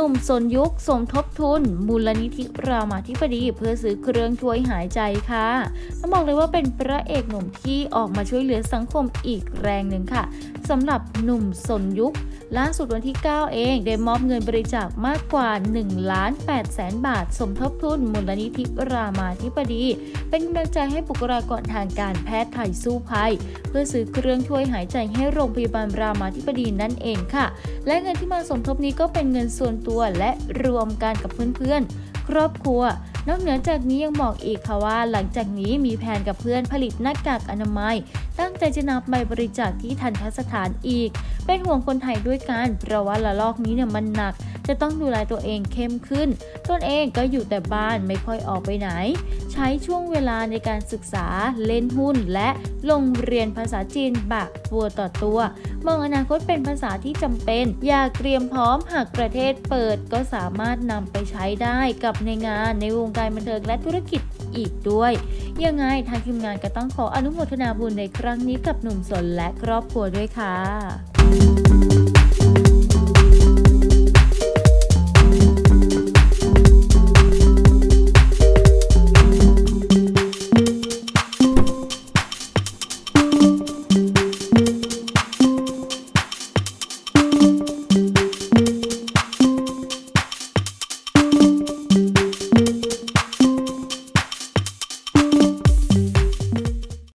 หนุ่มสนยุคสมทบทุนมูลนิธิรามาธิบดีเพื่อซื้อเครื่องช่วยหายใจค่ะต้องบอกเลยว่าเป็นพระเอกหนุ่มที่ออกมาช่วยเหลือสังคมอีกแรงหนึ่งค่ะสำหรับหนุ่มสนยุคล่าสุดวันที่ 9 เองได้มอบเงินบริจาคมากกว่า 1,800,000 บาทสมทบทุนมูลนิธิรามาธิบดีเป็นกำลังใจให้บุคลากรทางการแพทย์ไทยสู้ภัยเพื่อซื้อเครื่องช่วยหายใจให้โรงพยาบาลรามาธิบดีนั่นเองค่ะและเงินที่มาสมทบนี้ก็เป็นเงินส่วนตัวและรวมกันกับเพื่อนๆครอบครัวนอกเหนือจากนี้ยังบอกอีกค่ะว่าหลังจากนี้มีแผนกับเพื่อนผลิตหน้ากากอนามัยตั้งใจจะนำไปบริจาคที่ทันตสถานอีกเป็นห่วงคนไทยด้วยกันเพราะว่าระลอกนี้มันหนักจะต้องดูแลตัวเองเข้มขึ้นตนเองก็อยู่แต่บ้านไม่ค่อยออกไปไหนใช้ช่วงเวลาในการศึกษาเล่นหุ้นและลงเรียนภาษาจีนแบบตัวต่อตัวมองอนาคตเป็นภาษาที่จำเป็นอยากเตรียมพร้อมหากประเทศเปิดก็สามารถนำไปใช้ได้กับในงานในวงการบันเทิงและธุรกิจอีกด้วยยังไงทางทีมงานก็ต้องขออนุโมทนาบุญในครั้งนี้กับหนุ่มสนและครอบครัวด้วยค่ะ